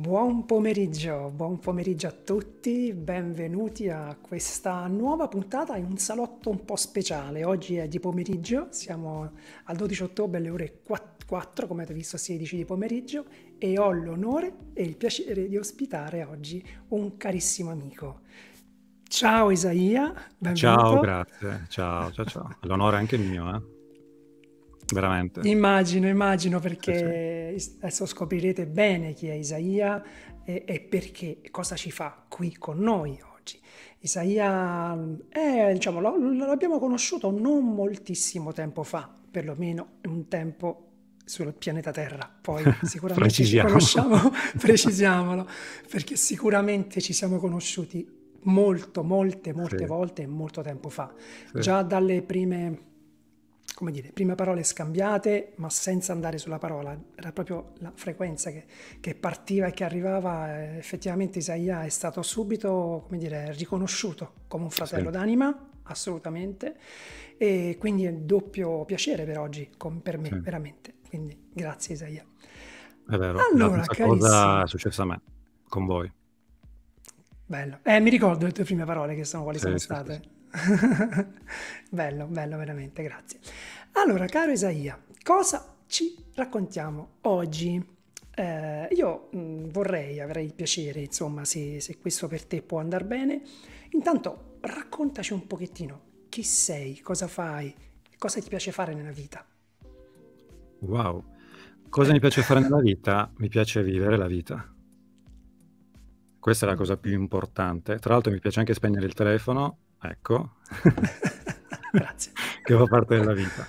Buon pomeriggio a tutti, benvenuti a questa nuova puntata in un salotto un po' speciale. Oggi è di pomeriggio, siamo al 12 ottobre alle ore 4, come avete visto 16 di pomeriggio, e ho l'onore e il piacere di ospitare oggi un carissimo amico. Ciao Isaia, Ciao, benvenuto. grazie. Ciao, ciao, ciao. L'onore è anche mio, eh? Veramente. Immagino Sì, sì. perché adesso scoprirete bene chi è Isaia e perché, e cosa ci fa qui con noi oggi. Isaia diciamo, l'abbiamo conosciuto non moltissimo tempo fa, perlomeno un tempo sul pianeta Terra. Poi sicuramente ci Precisiamo. conosciamo, precisiamolo, perché sicuramente ci siamo conosciuti molte Sì, volte e molto tempo fa. sì, Già dalle prime, come dire, prime parole scambiate, ma senza andare sulla parola, era proprio la frequenza che partiva e che arrivava. Effettivamente Isaia è stato subito, come dire, riconosciuto come un sì, fratello d'anima, assolutamente, e quindi è doppio piacere per oggi, per sì. me, veramente. Quindi grazie Isaia. È vero. La Allora, stessa cosa è carissimo, successa a me, con voi. bello. Mi ricordo le tue prime parole che sono quali Sì, sono sì, sì, sì. state. Bello, bello veramente, grazie. Allora, caro Isaia, cosa ci raccontiamo oggi? Io avrei il piacere, insomma, se questo per te può andare bene. Intanto raccontaci un pochettino chi sei, cosa fai, cosa ti piace fare nella vita. Wow. Cosa Eh, mi piace fare nella vita? Mi piace vivere la vita. Questa è la mm. cosa più importante. Tra l'altro mi piace anche spegnere il telefono, ecco, Grazie. che fa parte della vita.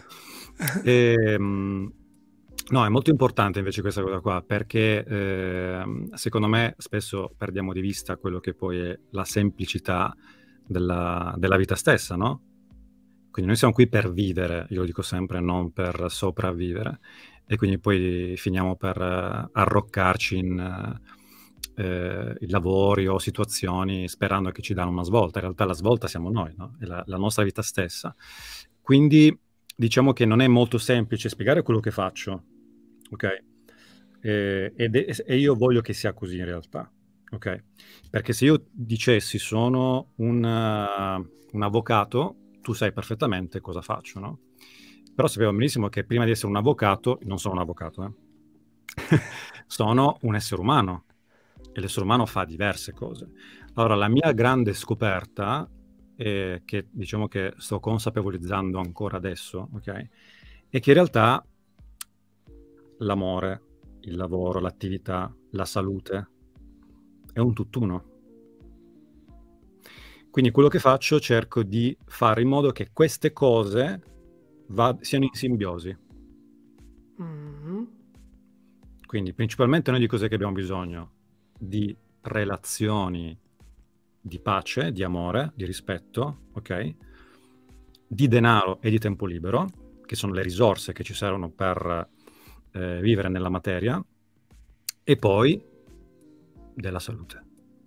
Ehm, no, è molto importante invece questa cosa qua, perché secondo me spesso perdiamo di vista quello che poi è la semplicità della vita stessa, no? Quindi noi siamo qui per vivere, io lo dico sempre, non per sopravvivere. E quindi poi finiamo per arroccarci in lavori o situazioni sperando che ci danno una svolta. In realtà la svolta siamo noi, no? È la nostra vita stessa. Quindi diciamo che non è molto semplice spiegare quello che faccio, ok? E io voglio che sia così in realtà, ok? Perché se io dicessi sono un avvocato, tu sai perfettamente cosa faccio, no? Però sappiamo benissimo che prima di essere un avvocato, non sono un avvocato, sono un essere umano e l'essere umano fa diverse cose. Allora, la mia grande scoperta, che diciamo che sto consapevolizzando ancora adesso, ok? È che in realtà l'amore, il lavoro, l'attività, la salute è un tutt'uno. Quindi quello che faccio, cerco di fare in modo che queste cose siano in simbiosi. Mm. Quindi principalmente noi di cos'è che abbiamo bisogno? Di relazioni di pace, di amore, di rispetto, ok? Di denaro e di tempo libero, che sono le risorse che ci servono per vivere nella materia, e poi della salute.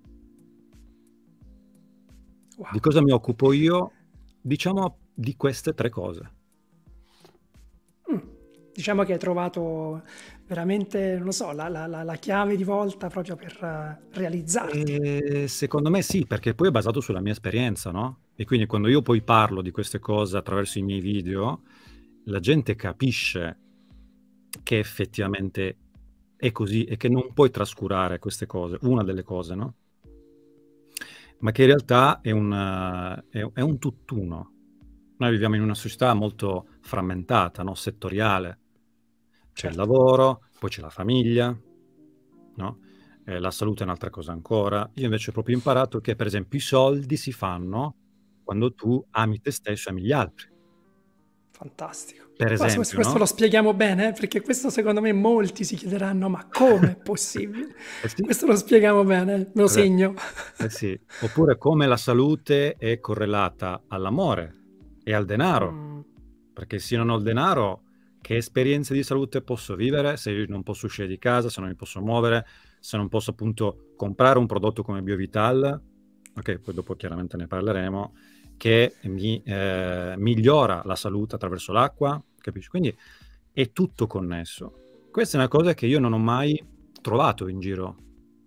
Di Wow. cosa mi occupo io? Diciamo di queste tre cose. Mm. Diciamo che hai trovato veramente, non lo so, la chiave di volta proprio per realizzarti. Secondo me sì, perché poi è basato sulla mia esperienza, no? E quindi quando io poi parlo di queste cose attraverso i miei video, la gente capisce che effettivamente è così e che non puoi trascurare queste cose, una delle cose, no? Ma che in realtà è un tutt'uno. Noi viviamo in una società molto frammentata, no? Settoriale. C'è il Certo. lavoro, poi c'è la famiglia, no? La salute è un'altra cosa ancora. Io invece ho proprio imparato che, per esempio, i soldi si fanno quando tu ami te stesso e ami gli altri. Fantastico. Per Guarda, se esempio, questo no? lo spieghiamo bene, perché questo secondo me molti si chiederanno, ma come è possibile? Eh sì, Questo lo spieghiamo bene, me lo eh segno. eh sì. Oppure come la salute è correlata all'amore e al denaro. Mm, Perché se io non ho il denaro, che esperienze di salute posso vivere se io non posso uscire di casa, se non mi posso muovere, se non posso appunto comprare un prodotto come Biovital, ok, poi dopo chiaramente ne parleremo, che mi migliora la salute attraverso l'acqua, capisci? Quindi è tutto connesso. Questa è una cosa che io non ho mai trovato in giro.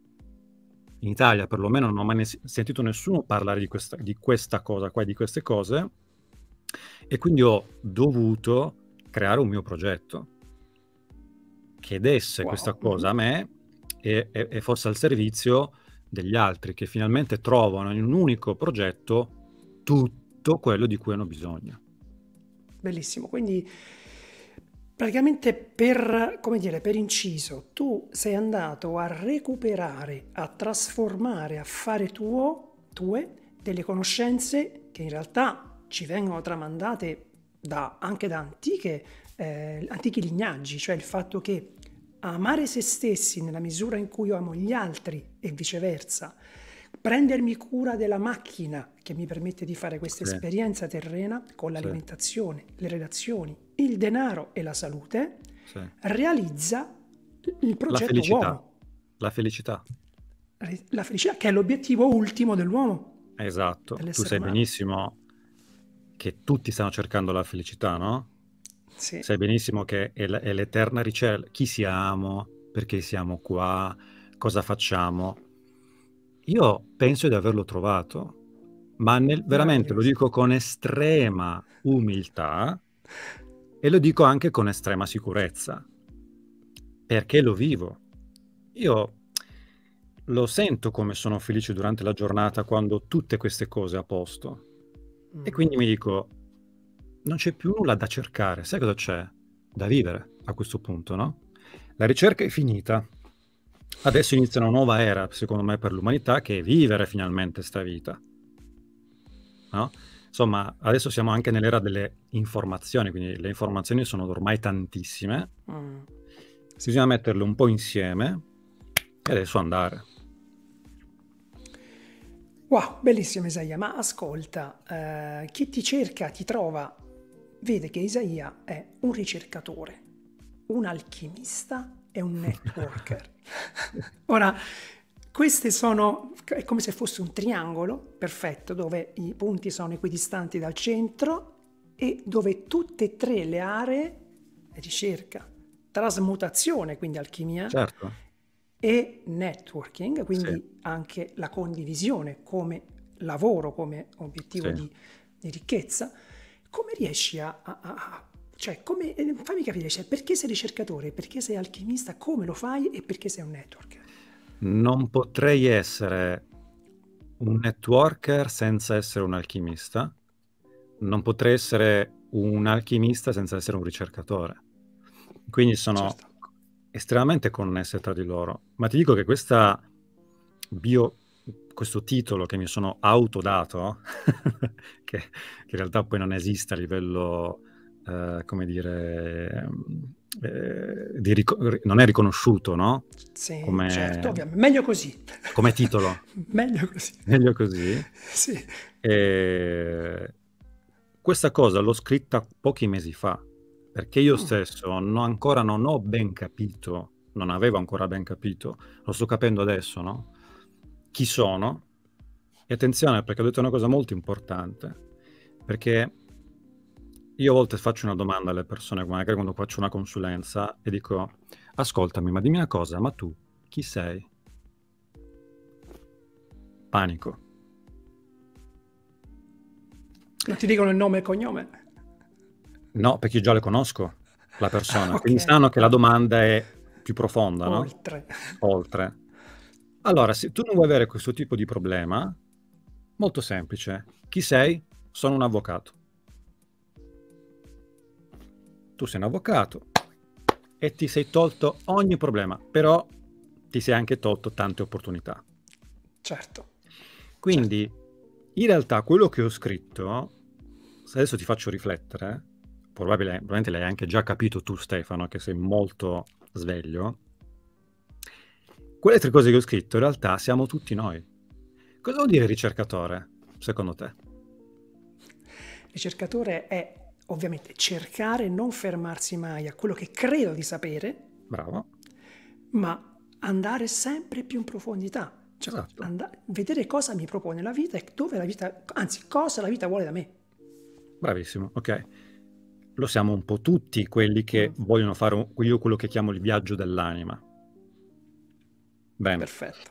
in Italia perlomeno non ho mai sentito nessuno parlare di questa cosa qua, di queste cose, e quindi ho dovuto creare un mio progetto che desse questa Wow. cosa a me e fosse al servizio degli altri, che finalmente trovano in un unico progetto tutto quello di cui hanno bisogno. Bellissimo, quindi praticamente per, come dire, per inciso, tu sei andato a recuperare, a trasformare, a fare tue delle conoscenze che in realtà ci vengono tramandate anche da antichi lignaggi, cioè il fatto che amare se stessi nella misura in cui io amo gli altri e viceversa, prendermi cura della macchina che mi permette di fare questa Sì, esperienza terrena con sì, l'alimentazione, le relazioni, il denaro e la salute, sì. realizza il La progetto felicità, uomo, la felicità. la felicità che è l'obiettivo ultimo dell'uomo, Esatto. Tu dell'essere sai umano. benissimo che tutti stanno cercando la felicità, no? Sì. Sai benissimo che è l'eterna ricerca. Chi siamo? Perché siamo qua? Cosa facciamo? Io penso di averlo trovato, ma veramente lo Meraviglioso. dico con estrema umiltà e lo dico anche con estrema sicurezza, perché lo vivo. Io lo sento come sono felice durante la giornata quando ho tutte queste cose a posto. E Mm. quindi mi dico, non c'è più nulla da cercare, sai cosa c'è? Da vivere a questo punto, no? La ricerca è finita. Adesso inizia una nuova era, secondo me, per l'umanità, che è vivere finalmente sta vita, no? Insomma, adesso siamo anche nell'era delle informazioni, quindi le informazioni sono ormai tantissime, Mm. Sì. bisogna metterle un po' insieme e adesso andare. Wow, bellissimo Isaia, ma ascolta, chi ti cerca, ti trova, vede che Isaia è un ricercatore, un alchimista e un networker. Ora, queste sono, è come se fosse un triangolo perfetto dove i punti sono equidistanti dal centro e dove tutte e tre le aree, ricerca, trasmutazione, quindi alchimia, Certo, e networking, sì, quindi anche la condivisione come lavoro, come obiettivo sì. di ricchezza, come riesci cioè, fammi capire, cioè, perché sei ricercatore, perché sei alchimista, come lo fai e perché sei un networker? Non potrei essere un networker senza essere un alchimista, non potrei essere un alchimista senza essere un ricercatore. Quindi sono Certo. estremamente connesse tra di loro. Ma ti dico che questo titolo che mi sono autodato, che in realtà poi non esiste a livello, come dire, non è riconosciuto, no? Sì, certo, Come, ovviamente, meglio così. come titolo, Meglio così. meglio così. Sì. E questa cosa l'ho scritta pochi mesi fa, perché io Mm, stesso ancora non ho ben capito, non avevo ancora ben capito, lo sto capendo adesso, no? Chi sono? E attenzione, perché ho detto una cosa molto importante, perché io a volte faccio una domanda alle persone, magari quando faccio una consulenza, e dico, ascoltami, ma dimmi una cosa, ma tu chi sei? Panico. non ti dicono il nome e il cognome? No, perché io già le conosco, la persona, Ok, quindi sanno che la domanda è più profonda, no? oltre. Oltre. Allora, se tu non vuoi avere questo tipo di problema, molto semplice. Chi sei? Sono un avvocato. Tu sei un avvocato e ti sei tolto ogni problema, però ti sei anche tolto tante opportunità. Certo, certo. Quindi, in realtà, quello che ho scritto, se adesso ti faccio riflettere, probabilmente l'hai anche già capito tu, Stefano, che sei molto sveglio. Quelle tre cose che ho scritto, in realtà, siamo tutti noi. Cosa vuol dire ricercatore, secondo te? Ricercatore è ovviamente cercare, non fermarsi mai a quello che credo di sapere, Bravo. ma andare sempre più in profondità, cioè Esatto. vedere cosa mi propone la vita e dove la vita, anzi, cosa la vita vuole da me. Bravissimo, ok. Lo siamo un po' tutti quelli che Mm, vogliono fare io quello che chiamo il viaggio dell'anima. Bene. perfetto.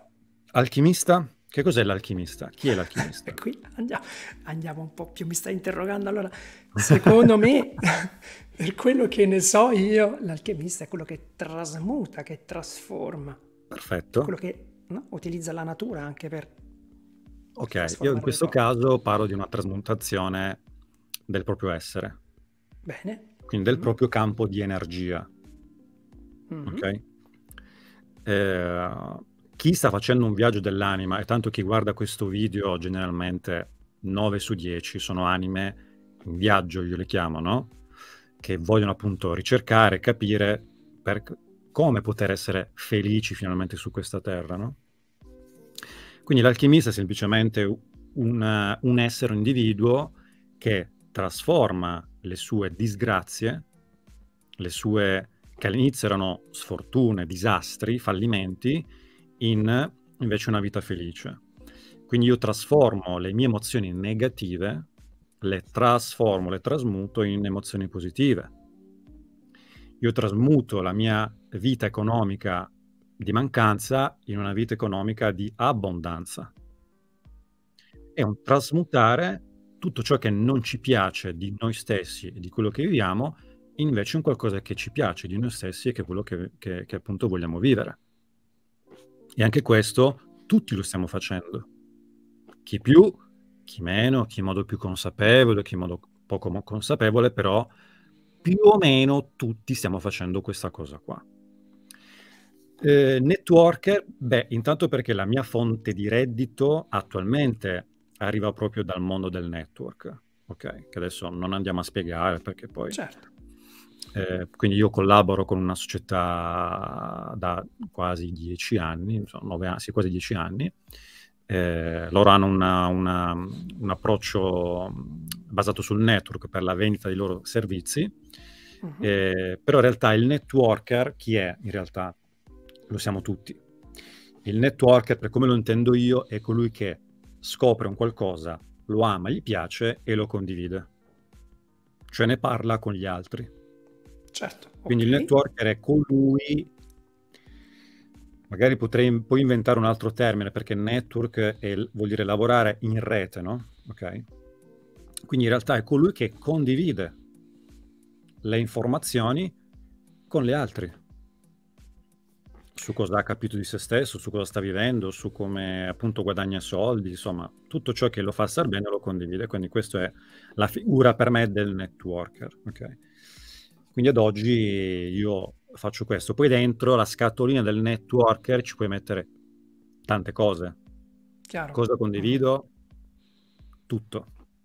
Alchimista? Che cos'è l'alchimista? Chi è E l'alchimista? qui andiamo un po' più, mi stai interrogando. Allora, secondo me, per quello che ne so io, l'alchimista è quello che trasmuta, che trasforma, è Perfetto. quello che, no, utilizza la natura anche per Ok, io in trasformare le questo cose. caso parlo di una trasmutazione del proprio essere, Bene. quindi del Mm. proprio campo di energia. Mhm. Ok? Eh, Chi sta facendo un viaggio dell'anima, e tanto chi guarda questo video generalmente 9 su 10 sono anime in viaggio, io le chiamo, no? Che vogliono appunto ricercare, capire per come poter essere felici finalmente su questa terra, no? Quindi l'alchimista è semplicemente un essere, un individuo che trasforma le sue disgrazie, le sue che all'inizio erano sfortune, disastri, fallimenti, in invece una vita felice. Quindi io trasformo le mie emozioni negative, le trasformo, le trasmuto in emozioni positive. Io trasmuto la mia vita economica di mancanza in una vita economica di abbondanza. È un trasmutare tutto ciò che non ci piace di noi stessi e di quello che viviamo, invece in qualcosa che ci piace di noi stessi e che è quello che appunto vogliamo vivere. E anche questo tutti lo stiamo facendo. Chi più, chi meno, chi in modo più consapevole, chi in modo poco consapevole, però più o meno tutti stiamo facendo questa cosa qua. Networker, beh, intanto perché la mia fonte di reddito attualmente arriva proprio dal mondo del network, ok? Che adesso non andiamo a spiegare perché poi... Certo. Quindi io collaboro con una società da quasi 10 anni, insomma, 9 anni, sì, quasi 10 anni. Loro hanno un approccio basato sul network per la vendita dei loro servizi, Mhm. però in realtà il networker, chi è in realtà? Lo siamo tutti. Il networker, per come lo intendo io, è colui che scopre un qualcosa, lo ama, gli piace e lo condivide. Cioè ne parla con gli altri. Certo, Quindi il ok. networker è colui, magari potrei poi inventare un altro termine, perché network vuol dire lavorare in rete, no? Ok? Quindi in realtà è colui che condivide le informazioni con gli altri, su cosa ha capito di se stesso, su cosa sta vivendo, su come appunto guadagna soldi, insomma, tutto ciò che lo fa star bene lo condivide. Quindi questa è la figura per me del networker, ok? Quindi ad oggi io faccio questo. Poi dentro la scatolina del networker ci puoi mettere tante cose. Chiaro. Cosa Mhm. condivido? Tutto.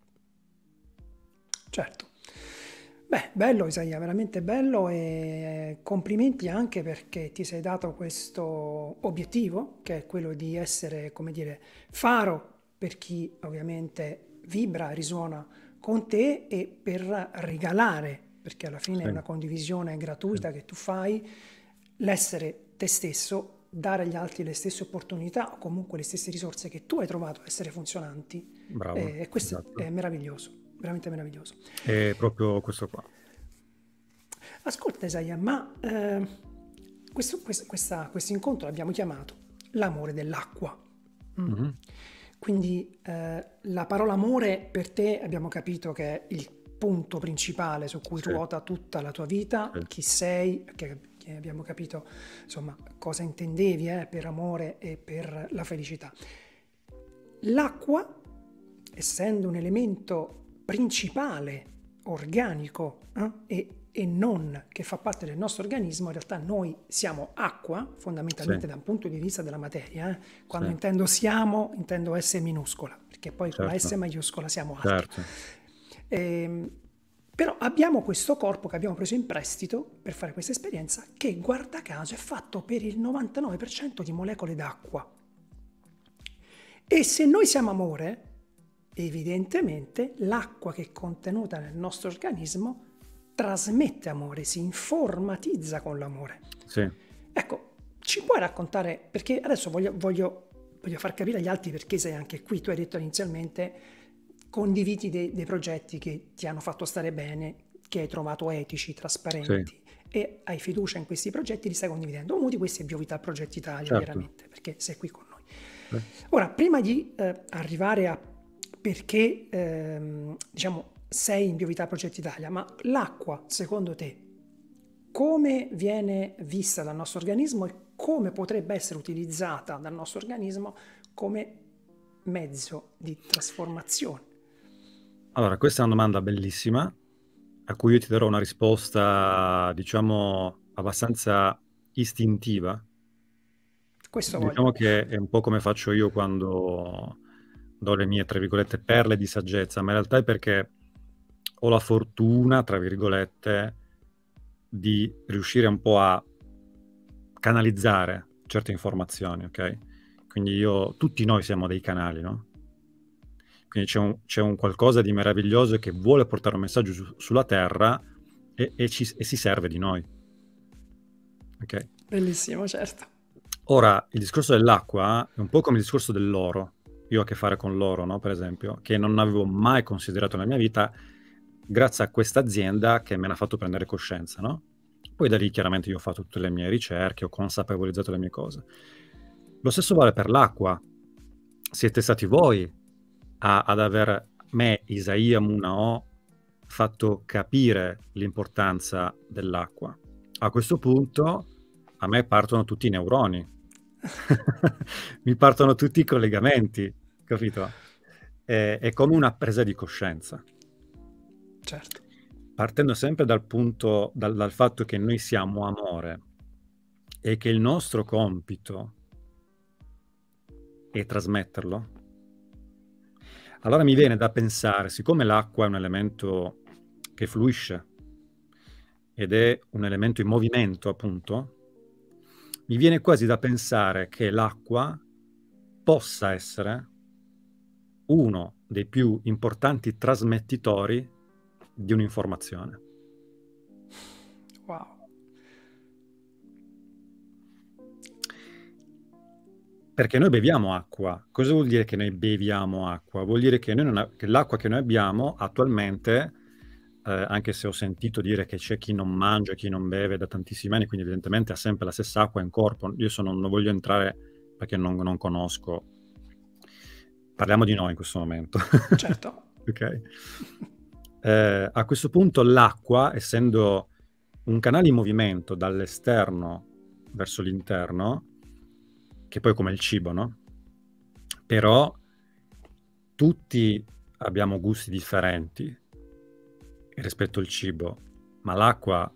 Certo. Beh, bello Isaia, veramente bello e complimenti anche perché ti sei dato questo obiettivo, che è quello di essere, come dire, faro per chi ovviamente vibra, risuona con te e per regalare, perché alla fine è Sì, una condivisione sì. gratuita che tu fai, l'essere te stesso, dare agli altri le stesse opportunità o comunque le stesse risorse che tu hai trovato a essere funzionanti. Bravo, E questo esatto. è meraviglioso, veramente meraviglioso. È proprio questo qua. Ascolta Isaia, ma questo incontro l'abbiamo chiamato l'amore dell'acqua. Mm. Mhm. Quindi la parola amore per te abbiamo capito che è il punto principale su cui Sì, ruota tutta la tua vita, sì, chi sei, che abbiamo capito insomma cosa intendevi per amore e per la felicità. L'acqua, essendo un elemento principale, organico e non che fa parte del nostro organismo, in realtà noi siamo acqua, sì, fondamentalmente da un punto di vista della materia. sì, Quando intendo siamo, intendo S minuscola, perché poi con la S certo, maiuscola siamo altro. certo. Ehm, Però abbiamo questo corpo che abbiamo preso in prestito per fare questa esperienza che guarda caso è fatto per il 99% di molecole d'acqua. E se noi siamo amore, evidentemente l'acqua che è contenuta nel nostro organismo trasmette amore, si informatizza con l'amore. Sì. Ecco, ci puoi raccontare, perché adesso voglio far capire agli altri perché sei anche qui. Tu hai detto inizialmente condividi dei progetti che ti hanno fatto stare bene, che hai trovato etici, Sì, trasparenti e hai fiducia in questi progetti, li stai condividendo. Uno di questi è Biovita Progetti Italia, certo. chiaramente, perché sei qui con noi. Ora, prima di arrivare a perché, diciamo, sei in Biovità Progetto Italia, ma l'acqua, secondo te, come viene vista dal nostro organismo e come potrebbe essere utilizzata dal nostro organismo come mezzo di trasformazione? Allora, questa è una domanda bellissima, a cui io ti darò una risposta, diciamo, abbastanza istintiva. Questo voglio. Diciamo che è un po' come faccio io quando do le mie, tra virgolette, perle di saggezza, ma in realtà è perché ho la fortuna, tra virgolette, di riuscire un po' a canalizzare certe informazioni, ok? Quindi tutti noi siamo dei canali, no? Quindi c'è un qualcosa di meraviglioso che vuole portare un messaggio sulla Terra e si serve di noi. Ok? Bellissimo, certo. Ora, il discorso dell'acqua è un po' come il discorso dell'oro. Io ho a che fare con l'oro, no? Per esempio, che non avevo mai considerato nella mia vita, grazie a questa azienda che me ne ha fatto prendere coscienza, no? Poi da lì chiaramente io ho fatto tutte le mie ricerche, ho consapevolizzato le mie cose. Lo stesso vale per l'acqua. Siete stati voi ad aver me, Isaia Munao, fatto capire l'importanza dell'acqua. A questo punto a me partono tutti i neuroni, mi partono tutti i collegamenti, capito? È come una presa di coscienza. Certo. Partendo sempre dal punto, dal fatto che noi siamo amore e che il nostro compito è trasmetterlo, allora mi viene da pensare, siccome l'acqua è un elemento che fluisce ed è un elemento in movimento, appunto, mi viene quasi da pensare che l'acqua possa essere uno dei più importanti trasmettitori di un'informazione. Wow. Perché noi beviamo acqua. Cosa vuol dire che noi beviamo acqua? Vuol dire che, che l'acqua che noi abbiamo attualmente, anche se ho sentito dire che c'è chi non mangia, chi non beve da tantissimi anni, quindi evidentemente ha sempre la stessa acqua in corpo. Io non voglio entrare perché non conosco. Parliamo di noi in questo momento. Certo. Ok. A questo punto l'acqua, essendo un canale in movimento dall'esterno verso l'interno, che poi è come il cibo, no? Però tutti abbiamo gusti differenti rispetto al cibo, ma l'acqua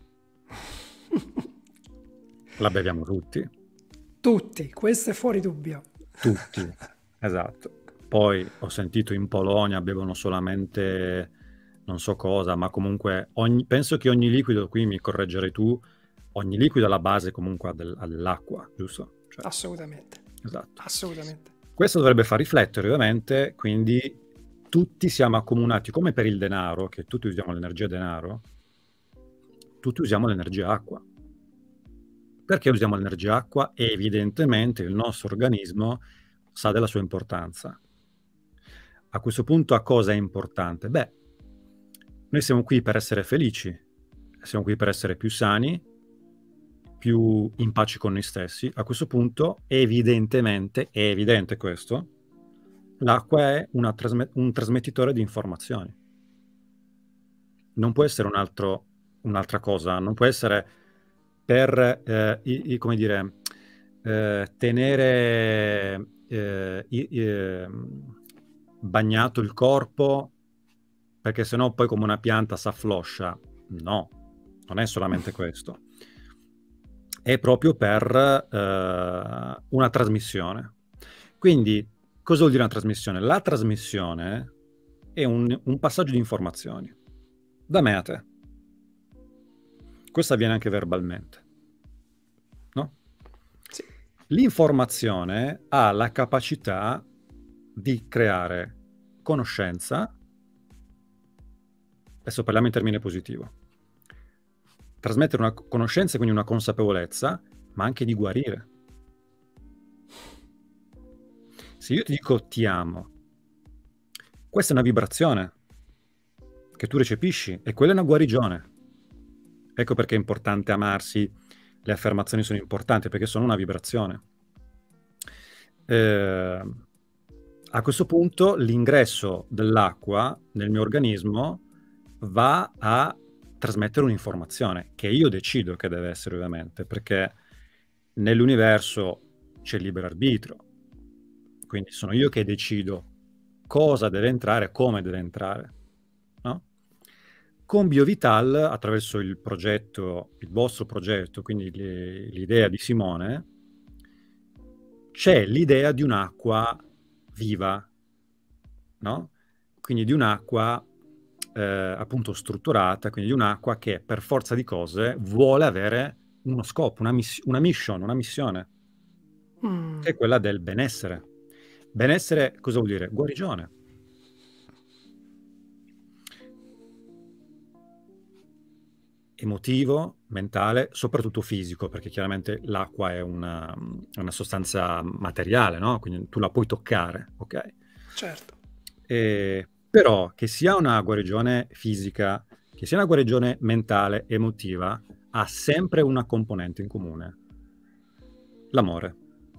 la beviamo tutti. Tutti, questo è fuori dubbio. Tutti, esatto. Poi ho sentito in Polonia bevono solamente non so cosa, ma comunque penso che ogni liquido, qui mi correggerai tu, ogni liquido alla base comunque ha dell'acqua, giusto? Cioè, Assolutamente. esatto. Assolutamente. Questo dovrebbe far riflettere, ovviamente, quindi tutti siamo accomunati, come per il denaro, che tutti usiamo l'energia denaro, tutti usiamo l'energia acqua. Perché usiamo l'energia acqua? Evidentemente il nostro organismo sa della sua importanza. A questo punto a cosa è importante? Beh, noi siamo qui per essere felici, siamo qui per essere più sani, più in pace con noi stessi. A questo punto, evidentemente, è evidente questo, l'acqua è un trasmettitore di informazioni. Non può essere un'altra cosa, non può essere per, come dire, tenere bagnato il corpo, perché sennò poi come una pianta s'affloscia. No, non è solamente questo. È proprio per una trasmissione. Quindi, cosa vuol dire una trasmissione? La trasmissione è un passaggio di informazioni da me a te. Questo avviene anche verbalmente, no? Sì. L'informazione ha la capacità di creare conoscenza, adesso parliamo in termine positivo, trasmettere una conoscenza, quindi una consapevolezza, ma anche di guarire. Se io ti dico ti amo, questa è una vibrazione che tu recepisci e quella è una guarigione. Ecco perché è importante amarsi, le affermazioni sono importanti perché sono una vibrazione. eh, a questo punto l'ingresso dell'acqua nel mio organismo va a trasmettere un'informazione che io decido che deve essere, ovviamente, perché nell'universo c'è il libero arbitrio, quindi sono io che decido cosa deve entrare, come deve entrare, no? Con BioVital, attraverso il progetto, il vostro progetto, quindi l'idea di Simone, c'è l'idea di un'acqua viva, no? Quindi di un'acqua appunto strutturata, quindi di un'acqua che per forza di cose vuole avere uno scopo, una mission, una missione, Mm, che è quella del benessere. Benessere cosa vuol dire? Guarigione. Emotivo, mentale, soprattutto fisico, perché chiaramente l'acqua è una sostanza materiale, no? Quindi tu la puoi toccare, ok? certo. Però che sia una guarigione fisica, che sia una guarigione mentale, emotiva, ha sempre una componente in comune: l'amore.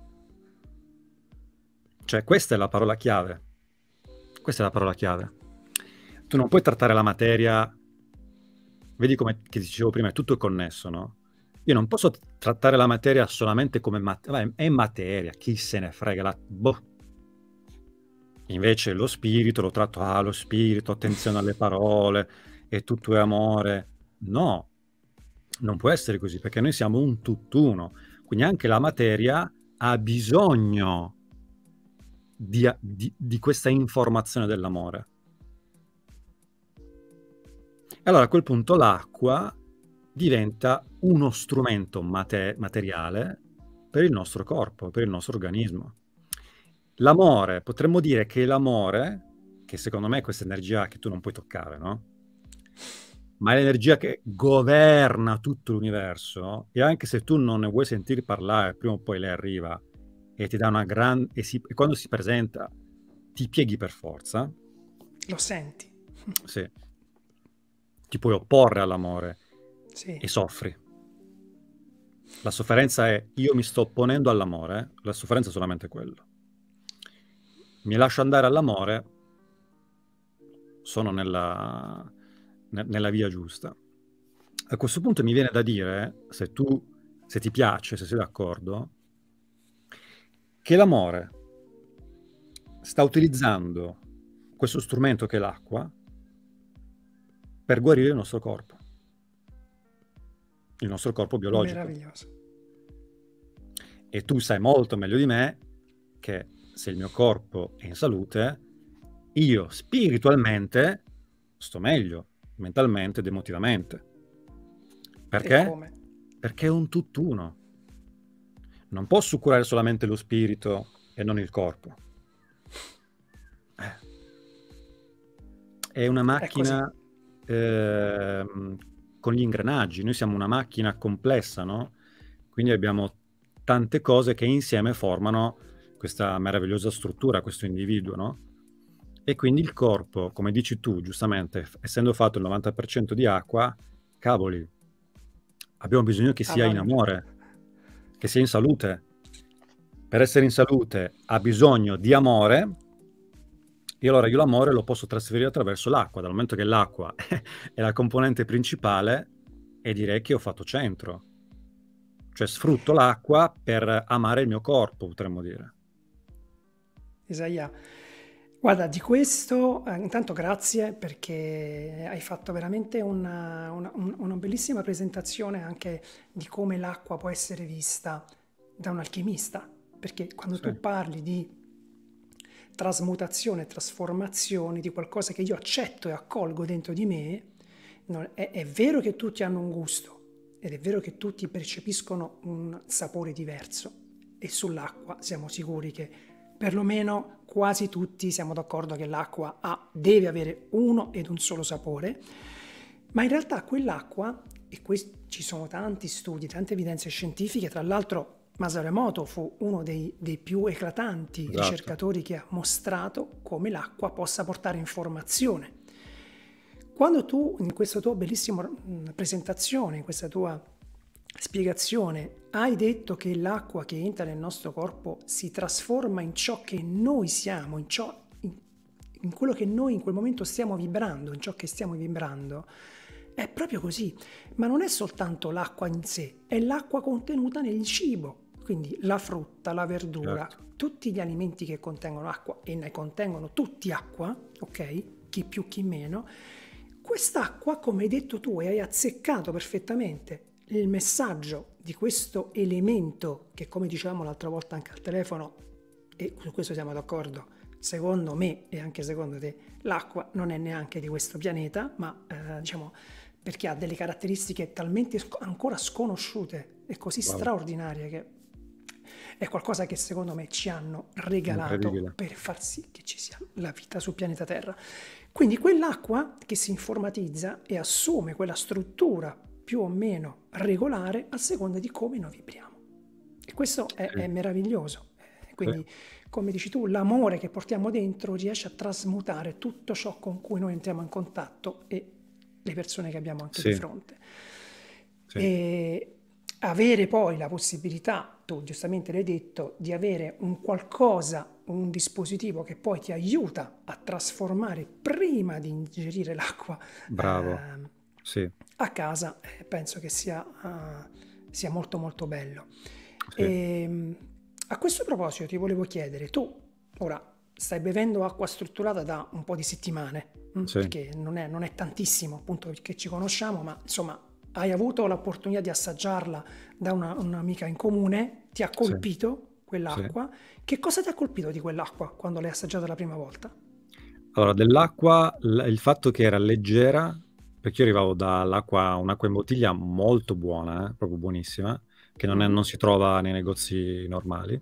Cioè, questa è la parola chiave. Questa è la parola chiave. Tu non puoi trattare la materia, vedi come che dicevo prima, è tutto connesso, no? Io non posso trattare la materia solamente come è materia, chi se ne frega, boh. Invece lo spirito lo tratto, lo spirito, attenzione alle parole, e tutto è amore. No, non può essere così, perché noi siamo un tutt'uno. Quindi anche la materia ha bisogno di questa informazione dell'amore. Allora a quel punto l'acqua diventa uno strumento materiale per il nostro corpo, per il nostro organismo. L'amore, potremmo dire che l'amore, che secondo me è questa energia che tu non puoi toccare, no? Ma è l'energia che governa tutto l'universo, e anche se tu non ne vuoi sentire parlare, prima o poi lei arriva e ti dà una grande... E quando si presenta ti pieghi per forza. Lo senti? Sì. Ti puoi opporre all'amore Sì. e soffri. La sofferenza è: io mi sto opponendo all'amore, la sofferenza è solamente quello. Mi lascio andare all'amore, sono nella via giusta. A questo punto mi viene da dire, se ti piace, se sei d'accordo, che l'amore sta utilizzando questo strumento che è l'acqua per guarire il nostro corpo biologico. Meraviglioso. E tu sai molto meglio di me che se il mio corpo è in salute, io spiritualmente sto meglio, mentalmente ed emotivamente. E Perché? come? Perché è un tutt'uno. Non posso curare solamente lo spirito e non il corpo. È una È così. macchina con gli ingranaggi. Noi siamo una macchina complessa, no? Quindi abbiamo tante cose che insieme formano questa meravigliosa struttura, questo individuo, no? E quindi il corpo, come dici tu, giustamente, essendo fatto il 90% di acqua, cavoli, abbiamo bisogno che Ha sia in voglia. amore, che sia in salute. Per essere in salute ha bisogno di amore, e allora io l'amore lo posso trasferire attraverso l'acqua. Dal momento che l'acqua è la componente principale, e direi che ho fatto centro. Cioè sfrutto l'acqua per amare il mio corpo, potremmo dire. Isaia, guarda, di questo intanto grazie perché hai fatto veramente una bellissima presentazione anche di come l'acqua può essere vista da un alchimista, perché quando Sì, tu parli di trasmutazione, trasformazione di qualcosa che io accetto e accolgo dentro di me, è vero che tutti hanno un gusto ed è vero che tutti percepiscono un sapore diverso e sull'acqua siamo sicuri che perlomeno quasi tutti siamo d'accordo che l'acqua deve avere uno ed un solo sapore, ma in realtà quell'acqua, e ci sono tanti studi, tante evidenze scientifiche, tra l'altro Masaru Emoto fu uno dei più eclatanti esatto. ricercatori che ha mostrato come l'acqua possa portare informazione. Quando tu, in questa tua bellissima presentazione, in questa tua Spiegazione. Hai detto che l'acqua che entra nel nostro corpo si trasforma in ciò che noi siamo, in quello che noi in quel momento stiamo vibrando, in ciò che stiamo vibrando. È proprio così, ma non è soltanto l'acqua in sé, è l'acqua contenuta nel cibo. Quindi la frutta, la verdura, Certo. tutti gli alimenti che contengono acqua, e ne contengono tutti acqua, ok? Chi più chi meno. Quest'acqua, come hai detto tu e hai azzeccato perfettamente il messaggio di questo elemento che, come dicevamo l'altra volta anche al telefono, e su questo siamo d'accordo, secondo me e anche secondo te, l'acqua non è neanche di questo pianeta, ma diciamo perché ha delle caratteristiche talmente ancora sconosciute e così Wow, straordinarie che è qualcosa che secondo me ci hanno regalato incredibile. per far sì che ci sia la vita sul pianeta Terra. Quindi quell'acqua che si informatizza e assume quella struttura più o meno regolare a seconda di come noi vibriamo. E questo Sì, è meraviglioso. sì, Quindi, come dici tu, l'amore che portiamo dentro riesce a trasmutare tutto ciò con cui noi entriamo in contatto e le persone che abbiamo anche di sì, fronte. sì, E avere poi la possibilità, tu giustamente l'hai detto, di avere un qualcosa, un dispositivo che poi ti aiuta a trasformare prima di ingerire l'acqua bravo. ehm, Sì, a casa, penso che sia molto molto bello. sì, E, a questo proposito ti volevo chiedere, tu ora stai bevendo acqua strutturata da un po' di settimane, sì, perché non è tantissimo appunto che ci conosciamo, ma insomma hai avuto l'opportunità di assaggiarla da un'amica in comune, ti ha sì, colpito sì. quell'acqua. Che cosa ti ha colpito di quell'acqua quando l'hai assaggiata la prima volta? Allora, dell'acqua, il fatto che era leggera, perché io arrivavo dall'acqua, un'acqua in bottiglia molto buona, proprio buonissima, che Mhm. non si trova nei negozi normali.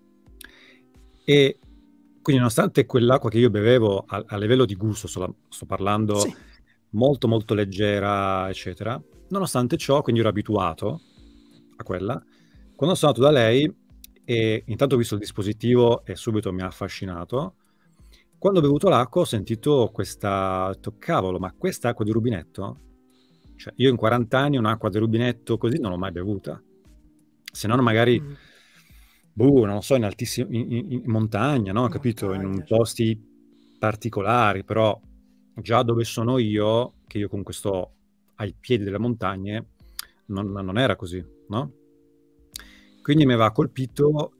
E quindi, nonostante quell'acqua che io bevevo a livello di gusto, sto parlando Sì. molto molto leggera, eccetera, nonostante ciò, quindi ero abituato a quella. Quando sono andato da lei, e intanto ho visto il dispositivo e subito mi ha affascinato. Quando ho bevuto l'acqua ho sentito questa, ho detto, cavolo, ma questa acqua di rubinetto? Cioè, io in 40 anni un'acqua di rubinetto così non l'ho mai bevuta. Se non magari, Mm. non lo so, in montagna, no? Capito? In Montagna, cioè. posti particolari, però già dove sono io, che io comunque sto ai piedi delle montagne, non era così, no? Quindi mi aveva colpito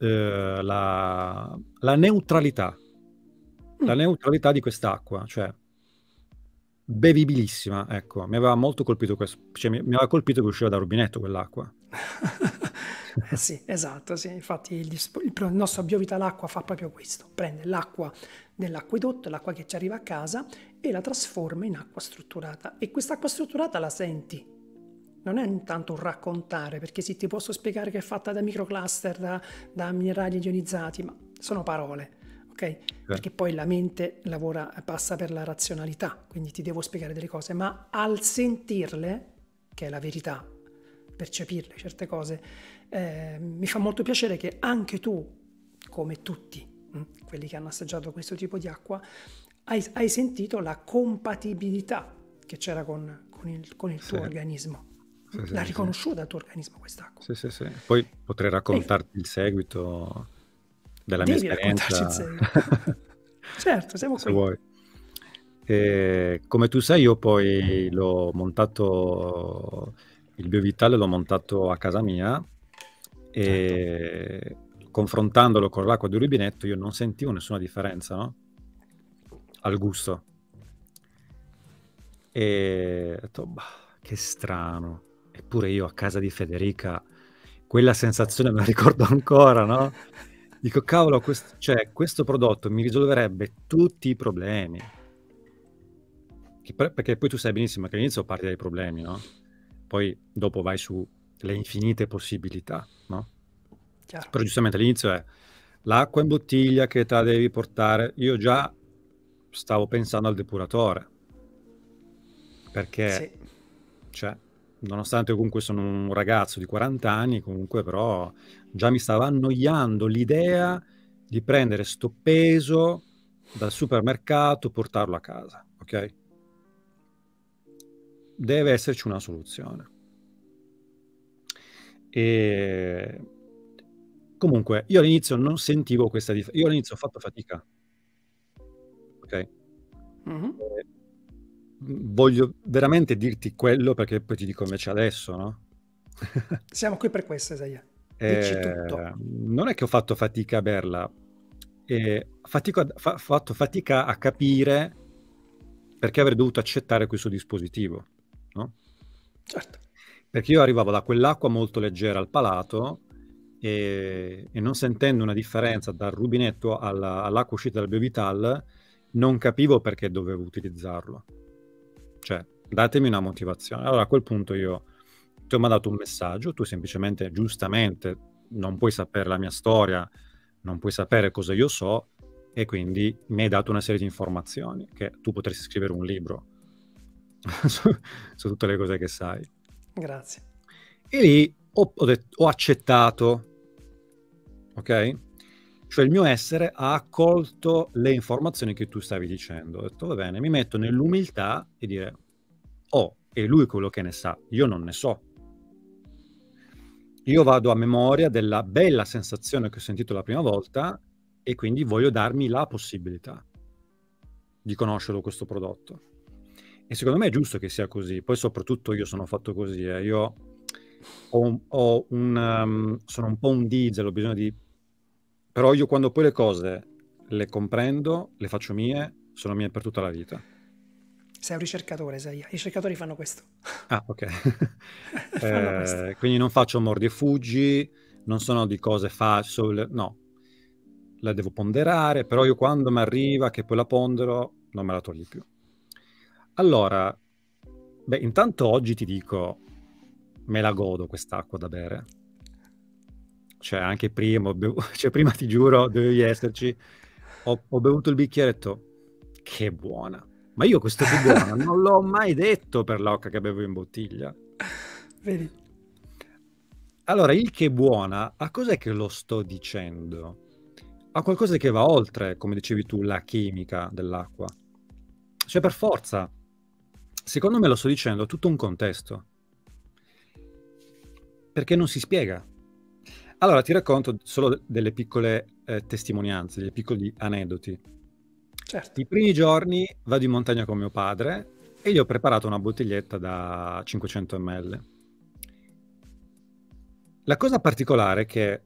la neutralità, Mm. la neutralità di quest'acqua, cioè bevibilissima, ecco, mi aveva molto colpito questo, cioè mi aveva colpito che usciva dal rubinetto quell'acqua. Eh sì, esatto, sì. Infatti il nostro Biovita l'acqua fa proprio questo, prende l'acqua dell'acquedotto, l'acqua che ci arriva a casa e la trasforma in acqua strutturata. E quest'acqua strutturata la senti. Non è intanto un raccontare, perché sì, ti posso spiegare che è fatta da microcluster, da minerali ionizzati, ma sono parole, ok? Cioè, Perché poi la mente lavora, passa per la razionalità, quindi ti devo spiegare delle cose, ma al sentirle, che è la verità, percepirle certe cose, mi fa molto piacere che anche tu, come tutti quelli che hanno assaggiato questo tipo di acqua, hai sentito la compatibilità che c'era con il sì, tuo organismo. sì, L'ha sì, sì, riconosciuta il tuo organismo quest'acqua. sì, sì, sì. Poi potrei E raccontarti il seguito della mia devi raccontarci il esperienza, seguito. Certo, siamo se qui. vuoi. E come tu sai, io poi l'ho montato, il Biovitale l'ho montato a casa mia Certo. e confrontandolo con l'acqua di rubinetto io non sentivo nessuna differenza, no? Al gusto. E ho detto, bah, che strano. Eppure io a casa di Federica quella sensazione me la ricordo ancora, no? Dico, cavolo, cioè, questo prodotto mi risolverebbe tutti i problemi. Perché poi tu sai benissimo che all'inizio parti dai problemi, no? Poi dopo vai sulle infinite possibilità, no? Chiaro. Però giustamente all'inizio è l'acqua in bottiglia che te la devi portare. Io già stavo pensando al depuratore, perché, Sì. cioè, nonostante comunque sono un ragazzo di 40 anni, comunque però già mi stava annoiando l'idea di prendere sto peso dal supermercato e portarlo a casa, ok? Deve esserci una soluzione. E comunque, io all'inizio non sentivo questa differenza. Io all'inizio ho fatto fatica, ok? Mhm. Voglio veramente dirti quello perché poi ti dico invece adesso, no? Siamo qui per questo, Isaia. Dici tutto. Non è che ho fatto fatica a berla, fatto fatica a capire perché avrei dovuto accettare questo dispositivo, no? Certo. Perché io arrivavo da quell'acqua molto leggera al palato e non sentendo una differenza dal rubinetto all'acqua uscita dal Biovital, non capivo perché dovevo utilizzarlo. Cioè, datemi una motivazione. Allora a quel punto io ti ho mandato un messaggio, tu semplicemente, giustamente, non puoi sapere la mia storia, non puoi sapere cosa io so, e quindi mi hai dato una serie di informazioni, che tu potresti scrivere un libro su tutte le cose che sai. Grazie. E lì ho accettato, ok? Cioè il mio essere ha accolto le informazioni che tu stavi dicendo. Ho detto, va bene, mi metto nell'umiltà e dire, oh, è lui quello che ne sa, io non ne so. Io vado a memoria della bella sensazione che ho sentito la prima volta e quindi voglio darmi la possibilità di conoscerlo questo prodotto. E secondo me è giusto che sia così. Poi soprattutto io sono fatto così. Io sono un po' un diesel, ho bisogno di... Però io quando poi le cose le comprendo, le faccio mie, sono mie per tutta la vita. Sei un ricercatore, Isaia. I ricercatori fanno questo. Ah, ok. Fanno questo. Quindi non faccio mordi e fuggi, non sono di cose facili, no. La devo ponderare, però io quando mi arriva che poi la pondero, non me la togli più. Allora, beh, intanto oggi ti dico, me la godo quest'acqua da bere. Cioè, anche prima, cioè, prima ti giuro, dovevi esserci. Ho bevuto il bicchiere e ho detto, che buona. Ma io questo che buona non l'ho mai detto per l'occa che bevo in bottiglia. Vedi? Allora, il che buona, a cos'è che lo sto dicendo? A qualcosa che va oltre, come dicevi tu, la chimica dell'acqua. Cioè, per forza, secondo me lo sto dicendo, tutto un contesto. Perché non si spiega. Allora, ti racconto solo delle piccole testimonianze, dei piccoli aneddoti. Certo. I primi giorni vado in montagna con mio padre e gli ho preparato una bottiglietta da 500 ml. La cosa particolare è che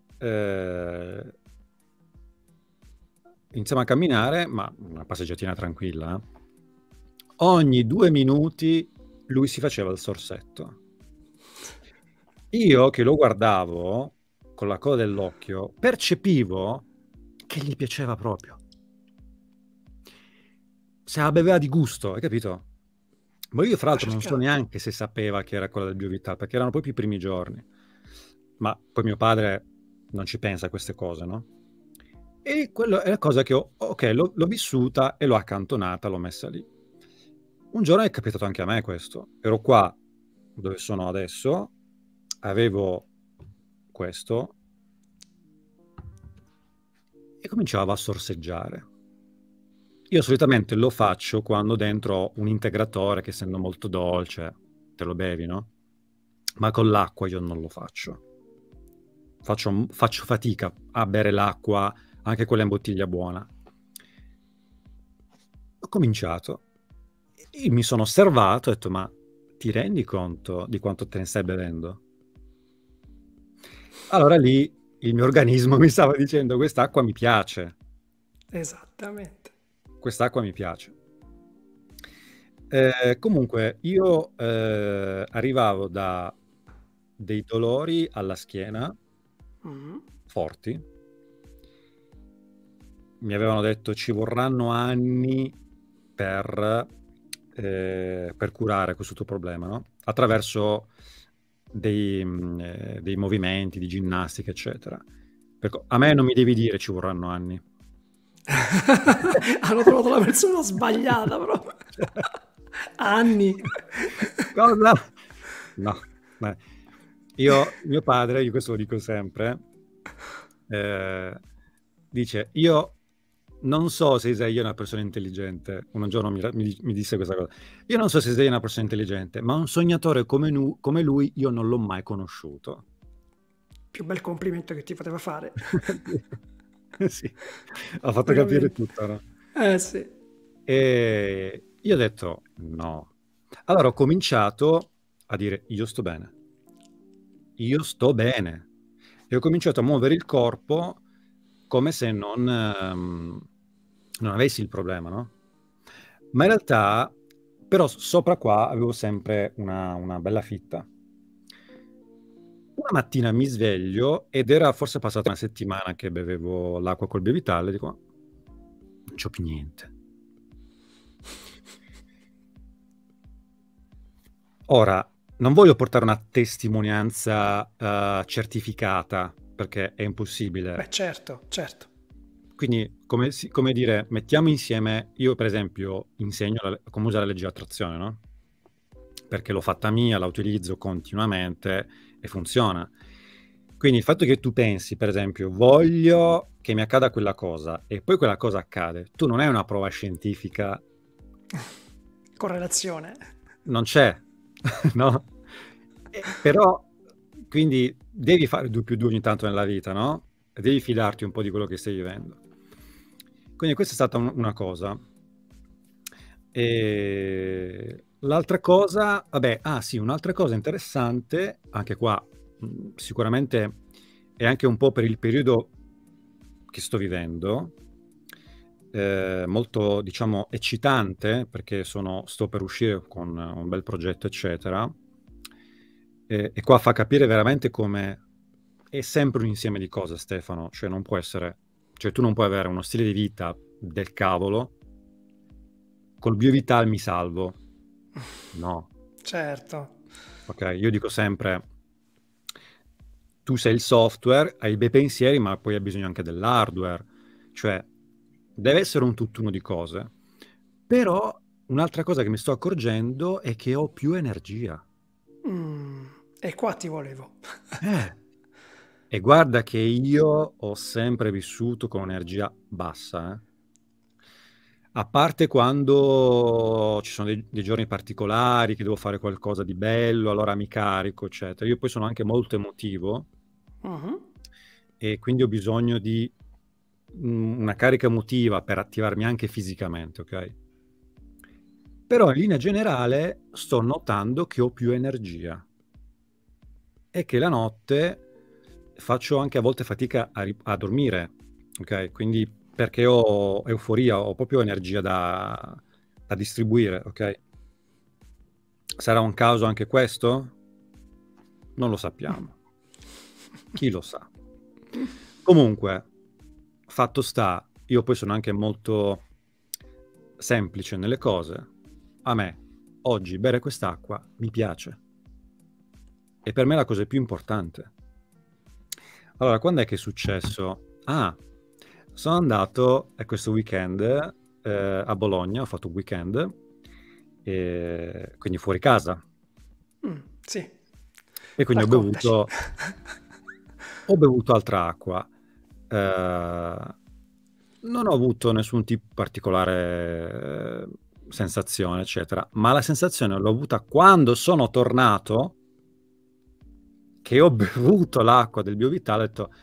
iniziamo a camminare, ma una passeggiatina tranquilla. Ogni 2 minuti lui si faceva il sorsetto. Io che lo guardavo con la coda dell'occhio, percepivo che gli piaceva proprio. Se la beveva di gusto, hai capito? Ma io fra Ha l'altro non so cercato. neanche se sapeva che era quella del Biovital, perché erano proprio i primi giorni. Ma poi mio padre non ci pensa a queste cose, no? E quello è la cosa che l'ho vissuta e l'ho accantonata, l'ho messa lì. Un giorno è capitato anche a me questo. Ero qua dove sono adesso, avevo questo e cominciavo a sorseggiare. Io solitamente lo faccio quando dentro ho un integratore che, essendo molto dolce, te lo bevi, no? Ma con l'acqua io non lo faccio. Faccio fatica a bere l'acqua, anche quella in bottiglia buona. Ho cominciato e mi sono osservato e ho detto, ma ti rendi conto di quanto te ne stai bevendo? Allora lì il mio organismo mi stava dicendo, quest'acqua mi piace. Esattamente. Quest'acqua mi piace. Comunque io arrivavo da dei dolori alla schiena Mhm. forti. Mi avevano detto ci vorranno anni per curare questo tuo problema, no? Attraverso dei movimenti di ginnastica, eccetera. A me non mi devi dire ci vorranno anni. Hanno trovato la persona sbagliata proprio. Anni. Cosa? No. Beh. Mio padre, io questo lo dico sempre, dice, io non so se Isaia è una persona intelligente. Un giorno mi disse questa cosa. Io non so se Isaia è una persona intelligente, ma un sognatore come lui io non l'ho mai conosciuto. più bel complimento che ti poteva fare. Sì, ha fatto capire Veramente. tutto, no? Sì. E io ho detto no. Allora ho cominciato a dire io sto bene. E ho cominciato a muovere il corpo come se non avessi il problema, no? Ma in realtà, però sopra qua avevo sempre una bella fitta. Una mattina mi sveglio ed era forse passata una settimana che bevevo l'acqua col Biovital e dico, non c'ho più niente. Ora, non voglio portare una testimonianza certificata, perché è impossibile. Beh, certo, certo. Quindi, come dire, mettiamo insieme, io per esempio insegno come usare la legge di attrazione, no? Perché l'ho fatta mia, la utilizzo continuamente e funziona. Quindi il fatto che tu pensi, per esempio, voglio che mi accada quella cosa e poi quella cosa accade, tu non hai una prova scientifica, Correlazione. non c'è, no? Però, quindi devi fare 2 più 2 ogni tanto nella vita, no? E devi fidarti un po' di quello che stai vivendo. Quindi questa è stata una cosa. E l'altra cosa, vabbè, sì, un'altra cosa interessante, anche qua sicuramente è anche un po' per il periodo che sto vivendo, molto, diciamo, eccitante, perché sto per uscire con un bel progetto, eccetera. E qua fa capire veramente come è sempre un insieme di cose, Stefano. Cioè, non può essere, cioè, tu non puoi avere uno stile di vita del cavolo, col Biovital mi salvo. No. Certo. Ok, io dico sempre, tu sei il software, hai i bei pensieri, ma poi hai bisogno anche dell'hardware. Cioè, deve essere un tutt'uno di cose. Però un'altra cosa che mi sto accorgendo è che ho più energia. E qua ti volevo. Eh. E guarda che io ho sempre vissuto con energia bassa, eh. A parte quando ci sono dei giorni particolari, che devo fare qualcosa di bello, allora mi carico, eccetera. Io poi sono anche molto emotivo Mhm. e quindi ho bisogno di una carica emotiva per attivarmi anche fisicamente, ok? Però in linea generale sto notando che ho più energia e che la notte faccio anche a volte fatica a dormire, ok? Quindi perché ho euforia, ho proprio energia da distribuire, ok? Sarà un caso anche questo? Non lo sappiamo. Chi lo sa? Comunque, fatto sta, io poi sono anche molto semplice nelle cose. A me, oggi, bere quest'acqua mi piace. E per me è la cosa più importante. Allora, quando è che è successo? Sono andato questo weekend a Bologna, ho fatto un weekend, quindi fuori casa. Sì. E quindi Raccontaci. ho bevuto altra acqua. Non ho avuto nessun tipo particolare sensazione, eccetera, ma la sensazione l'ho avuta quando sono tornato, che ho bevuto l'acqua del Biovital e ho detto,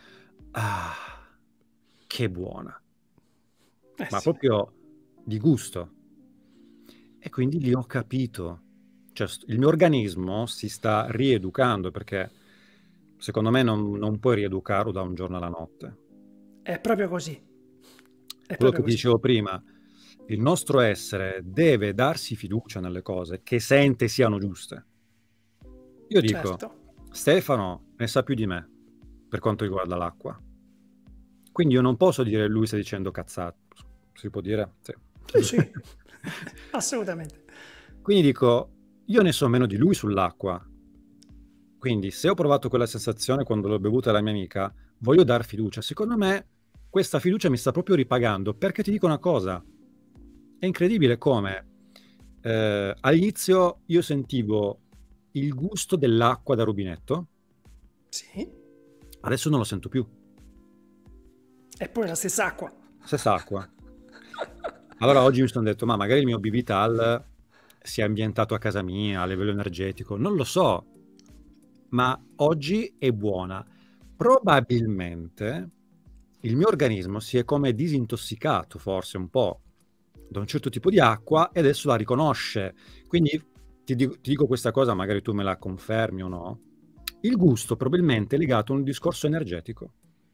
che buona, ma Sì. proprio di gusto. E quindi lì ho capito, cioè il mio organismo si sta rieducando, perché secondo me non puoi rieducarlo da un giorno alla notte. È proprio così. È Quello proprio che ti così. dicevo prima, il nostro essere deve darsi fiducia nelle cose che sente siano giuste. Io dico, Certo. Stefano ne sa più di me per quanto riguarda l'acqua. Quindi io non posso dire lui sta dicendo cazzate. Si può dire? Sì. Sì, sì. Assolutamente. Quindi dico, io ne so meno di lui sull'acqua. Quindi se ho provato quella sensazione quando l'ho bevuta alla mia amica, voglio dar fiducia. Secondo me questa fiducia mi sta proprio ripagando, perché ti dico una cosa, è incredibile come all'inizio io sentivo il gusto dell'acqua da rubinetto, Sì. adesso non lo sento più. Eppure la stessa acqua. Stessa acqua. Allora oggi mi sono detto, ma magari il mio Bivital si è ambientato a casa mia a livello energetico, non lo so, ma oggi è buona. Probabilmente il mio organismo si è come disintossicato forse un po' da un certo tipo di acqua e adesso la riconosce. Quindi ti dico questa cosa, magari tu me la confermi o no. Il gusto probabilmente è legato a un discorso energetico.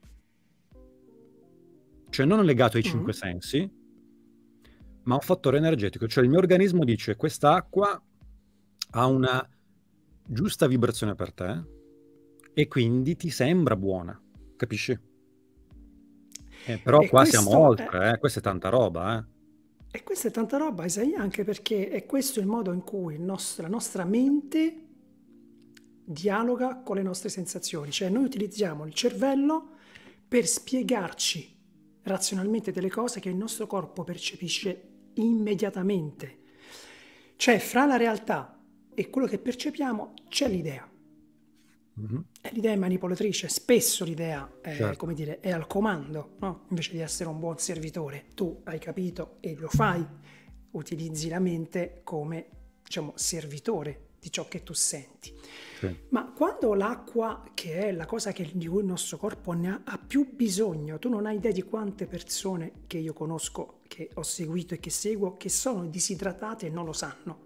Cioè non legato ai cinque sensi, ma a un fattore energetico. Cioè il mio organismo dice questa acqua ha una giusta vibrazione per te e quindi ti sembra buona, capisci? Però E qua siamo questo è, oltre, questa è tanta roba, e questa è tanta roba, Isaia, anche perché è questo il modo in cui la nostra mente dialoga con le nostre sensazioni. Cioè noi utilizziamo il cervello per spiegarci razionalmente delle cose che il nostro corpo percepisce immediatamente. Cioè fra la realtà e quello che percepiamo c'è l'idea. Mhm. E l'idea è manipolatrice, spesso l'idea è, Certo, come dire, è al comando, no? Invece di essere un buon servitore, tu hai capito e lo fai, utilizzi la mente come, diciamo, servitore di ciò che tu senti. sì. Ma quando l'acqua, che è la cosa di cui il nostro corpo ha più bisogno, tu non hai idea di quante persone che io conosco, che ho seguito e che seguo, che sono disidratate e non lo sanno.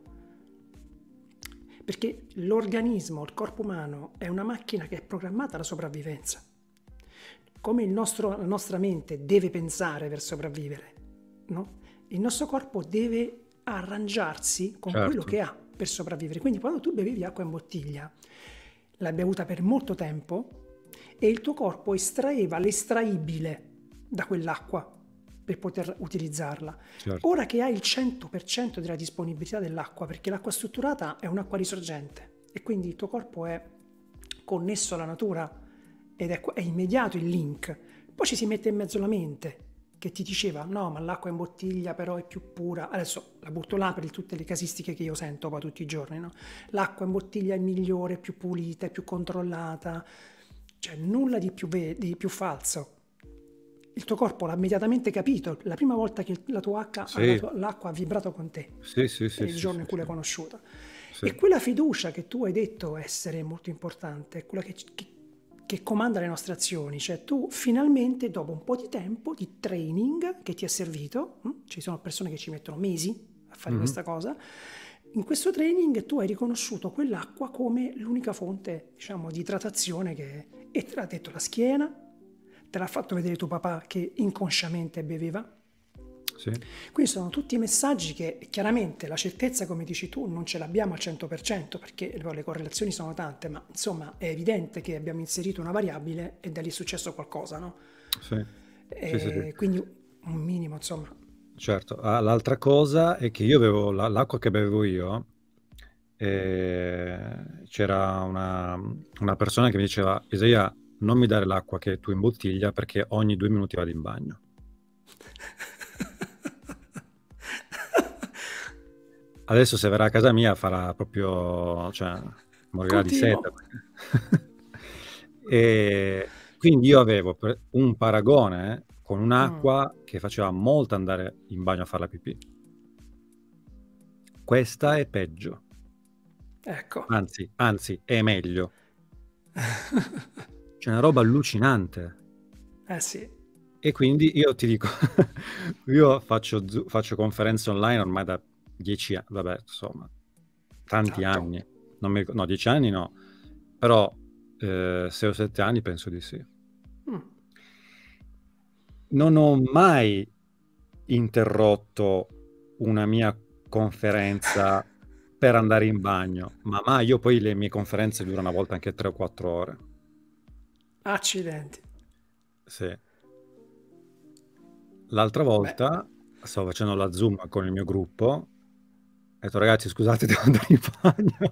Perché l'organismo, il corpo umano, è una macchina che è programmata alla sopravvivenza. Come la nostra mente deve pensare per sopravvivere, no? Il nostro corpo deve arrangiarsi con quello Certo. che ha per sopravvivere. Quindi quando tu bevevi acqua in bottiglia, l'hai bevuta per molto tempo e il tuo corpo estraeva l'estraibile da quell'acqua per poter utilizzarla. Certo. Ora che hai il 100% della disponibilità dell'acqua, perché l'acqua strutturata è un'acqua risorgente e quindi il tuo corpo è connesso alla natura ed è immediato il link. Poi ci si mette in mezzo la mente che ti diceva no, ma l'acqua in bottiglia però è più pura. Adesso la butto là per tutte le casistiche che io sento poi tutti i giorni, no? L'acqua in bottiglia è migliore, è più pulita, è più controllata, cioè nulla di più falso. Il tuo corpo l'ha immediatamente capito la prima volta che la tua Sì, l'acqua ha vibrato con te, sì, sì, è sì, il sì, giorno sì, in cui sì. l'hai conosciuta. Sì. E quella fiducia che tu hai detto essere molto importante è quella che comanda le nostre azioni. Cioè tu finalmente, dopo un po' di tempo, di training che ti è servito, ci sono persone che ci mettono mesi a fare Mhm. questa cosa, in questo training tu hai riconosciuto quell'acqua come l'unica fonte, diciamo, di idratazione e te l'ha detto la schiena, te l'ha fatto vedere tuo papà che inconsciamente beveva. Sì. Quindi sono tutti messaggi che chiaramente la certezza, come dici tu, non ce l'abbiamo al 100% perché le correlazioni sono tante, ma insomma è evidente che abbiamo inserito una variabile e da lì è successo qualcosa, no? Sì. Sì, sì, sì. Quindi un minimo, insomma. Certo. L'altra cosa è che io avevo l'acqua che bevevo io, c'era una persona che mi diceva Isaia, non mi dare l'acqua che tu in bottiglia perché ogni 2 minuti vado in bagno. Adesso se verrà a casa mia farà proprio, cioè, morirà di sete. Continuo. E quindi io avevo un paragone con Mm, un'acqua che faceva molto andare in bagno a fare la pipì. Questa è peggio, ecco. anzi è meglio. C'è una roba allucinante. Eh sì, E quindi io ti dico, io faccio conferenze online ormai da 10 anni, vabbè, insomma, tanti tanto. anni. No, 10 anni no, però 6 o 7 anni penso di sì. Mm. Non ho mai interrotto una mia conferenza per andare in bagno, ma mai. Io poi le mie conferenze durano a volte anche 3 o 4 ore. Accidenti. Sì. L'altra Beh, volta stavo facendo la Zoom con il mio gruppo, ho detto ragazzi scusate devo andare in bagno.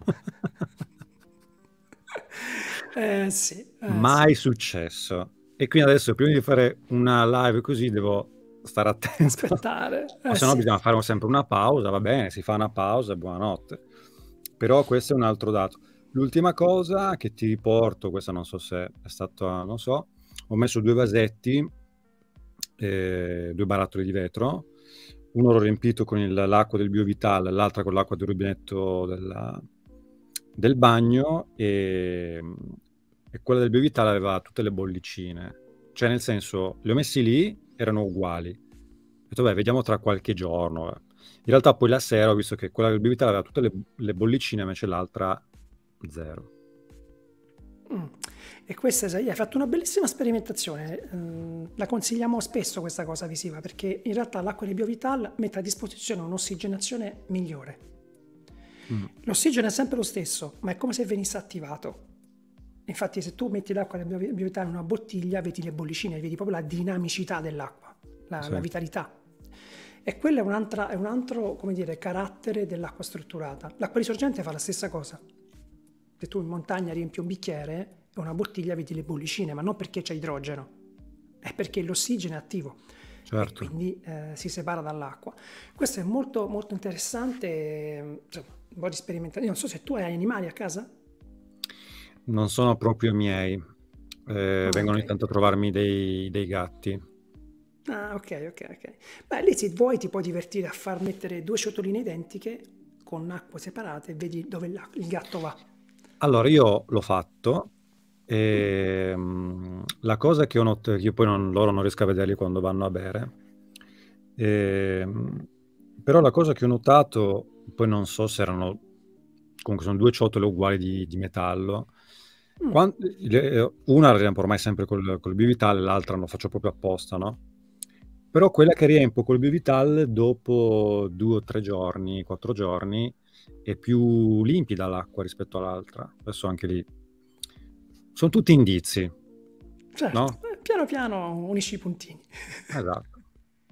sì, Mai sì. successo. E quindi adesso prima di fare una live così devo stare attento. Aspettare, O se no sì. bisogna fare sempre una pausa, va bene, si fa una pausa e buonanotte. Però questo è un altro dato. L'ultima cosa che ti riporto, questa non so se è stata, non so, ho messo 2 vasetti, 2 barattoli di vetro, uno l'ho riempito con l'acqua del BioVital, l'altra con l'acqua del rubinetto del bagno e e quella del BioVitale aveva tutte le bollicine. Cioè, nel senso, li ho messi lì, erano uguali. Ho detto, beh, vediamo tra qualche giorno. In realtà poi la sera ho visto che quella del BioVitale aveva tutte le bollicine, invece l'altra zero. Mm. E questa, sai, hai fatto una bellissima sperimentazione. La consigliamo spesso questa cosa visiva perché in realtà l'acqua di BioVital mette a disposizione un'ossigenazione migliore. Mm. L'ossigeno è sempre lo stesso, ma è come se venisse attivato. Infatti, se tu metti l'acqua del BioVital in una bottiglia, vedi le bollicine, vedi proprio la dinamicità dell'acqua, Sì, la vitalità. E quello è un altro, come dire, carattere dell'acqua strutturata. L'acqua di sorgente fa la stessa cosa. Se tu in montagna riempi un bicchiere e una bottiglia vedi le bollicine, ma non perché c'è idrogeno, è perché l'ossigeno è attivo e certo. quindi si separa dall'acqua. Questo è molto, molto interessante, insomma, un po' di sperimentazione. Io non so se tu hai animali a casa? Non sono proprio miei. Ah, Vengono ok. ogni tanto a trovarmi dei gatti. Ah, ok, ok, ok. Beh, lì se vuoi ti puoi divertire a far mettere due ciotoline identiche con acque separate e vedi dove il gatto va. Allora, io l'ho fatto. Mm. La cosa che ho notato, io poi loro non riesco a vederli quando vanno a bere, Ehm, però la cosa che ho notato, poi non so se erano, comunque sono due ciotole uguali di metallo, Mm. una la riempo ormai sempre col Bivital, l'altra lo faccio proprio apposta, no? Però quella che riempo col Bivital dopo 2 o 3 giorni, 4 giorni, è più limpida l'acqua rispetto all'altra. Adesso anche lì sono tutti indizi, Certo, no? piano piano unisci i puntini. Esatto.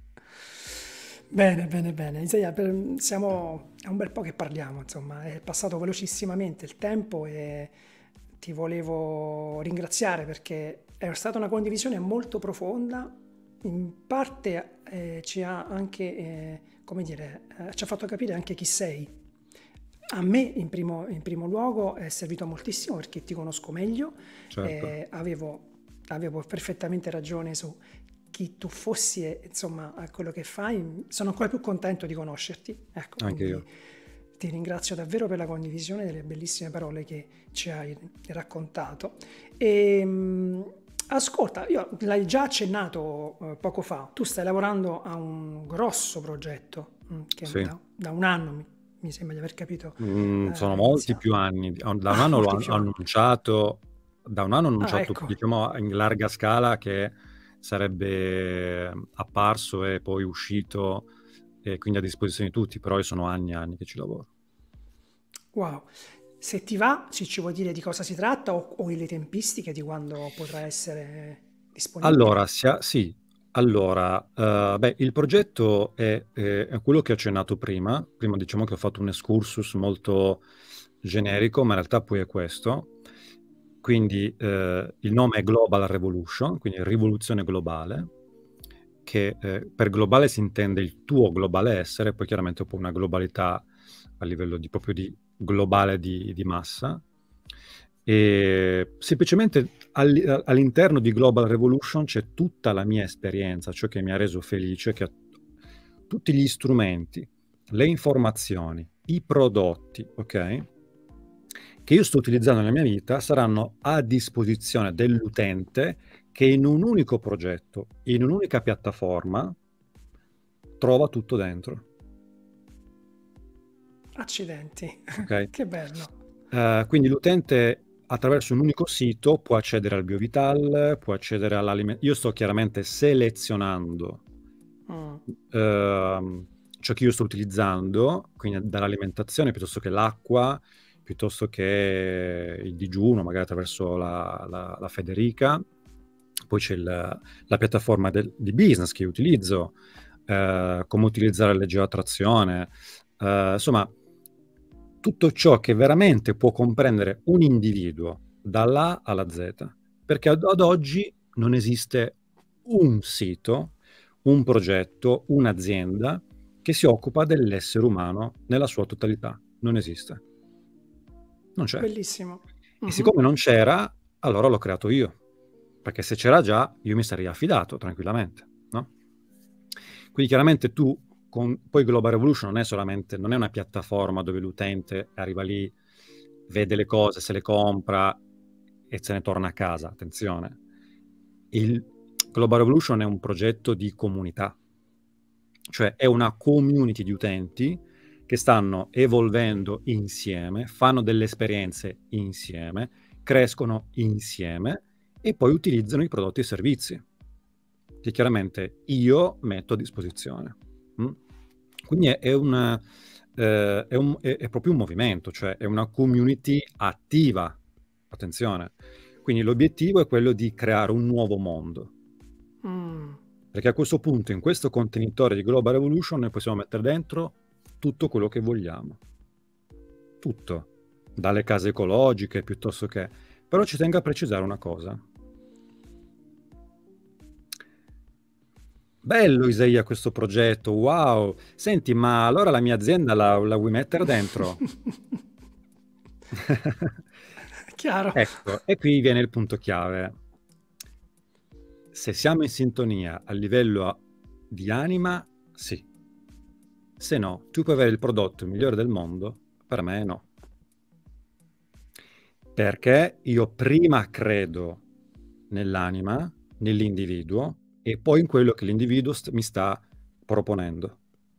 Bene, bene, bene. Isaia, è un bel po' che parliamo, insomma, è passato velocissimamente il tempo e ti volevo ringraziare perché è stata una condivisione molto profonda, in parte ci ha anche, come dire, ci ha fatto capire anche chi sei. A me in primo luogo è servito moltissimo perché ti conosco meglio, Certo, avevo perfettamente ragione su chi tu fossi e insomma a quello che fai. Sono ancora più contento di conoscerti. Ecco, anche quindi io. ti ringrazio davvero per la condivisione delle bellissime parole che ci hai raccontato. E, ascolta, io l'hai già accennato poco fa, tu stai lavorando a un grosso progetto che Sì. da un anno mi sembra di aver capito Sono molti iniziato. più anni. Da un Ah, anno l'ho molti più anni. annunciato, da un anno ho Ah, annunciato, ecco. diciamo, in larga scala che sarebbe apparso e poi uscito e quindi a disposizione di tutti, però io sono anni e anni che ci lavoro. Wow. Se ti va, se ci vuoi dire di cosa si tratta o le tempistiche di quando potrà essere disponibile. Allora, sì, allora, beh, il progetto è quello che ho accennato prima. Prima diciamo che ho fatto un excursus molto generico, ma in realtà poi è questo. Quindi il nome è Global Revolution, quindi rivoluzione globale, che per globale si intende il tuo globale essere, poi chiaramente poi una globalità a livello di, proprio di globale di massa. E semplicemente all'interno di Global Revolution c'è tutta la mia esperienza, ciò che mi ha reso felice, che tutti gli strumenti, le informazioni, i prodotti, ok? Che io sto utilizzando nella mia vita saranno a disposizione dell'utente che in un unico progetto, in un'unica piattaforma, trova tutto dentro, Accidenti, ok? che bello. Quindi l'utente attraverso un unico sito può accedere al BioVital, può accedere all'alimentazione. Io sto chiaramente selezionando Mm. ciò che io sto utilizzando, quindi dall'alimentazione piuttosto che l'acqua, piuttosto che il digiuno, magari attraverso la Federica. Poi c'è la piattaforma di business che io utilizzo, come utilizzare la geoattrazione, insomma, tutto ciò che veramente può comprendere un individuo dall'A alla Z. Perché ad oggi non esiste un sito, un progetto, un'azienda che si occupa dell'essere umano nella sua totalità. Non esiste. Non c'è. Bellissimo. E Mhm. siccome non c'era, allora l'ho creato io. Perché se c'era già, io mi sarei affidato tranquillamente, no? Quindi chiaramente poi Global Revolution non è una piattaforma dove l'utente arriva lì, vede le cose, se le compra e se ne torna a casa, attenzione. Il Global Revolution è un progetto di comunità, cioè è una community di utenti che stanno evolvendo insieme, fanno delle esperienze insieme, crescono insieme e poi utilizzano i prodotti e servizi che chiaramente io metto a disposizione. Quindi è proprio un movimento, cioè è una community attiva. Attenzione. Quindi l'obiettivo è quello di creare un nuovo mondo. Perché a questo punto, in questo contenitore di Global Revolution, noi possiamo mettere dentro tutto quello che vogliamo. Tutto. Dalle case ecologiche, piuttosto che... Però ci tengo a precisare una cosa. Bello, Isaia, questo progetto, wow! Senti, ma allora la mia azienda la vuoi mettere dentro? Chiaro. Ecco, e qui viene il punto chiave. Se siamo in sintonia a livello di anima, sì. Se no, tu puoi avere il prodotto migliore del mondo, per me no. Perché io prima credo nell'anima, nell'individuo, e poi in quello che l'individuo mi sta proponendo.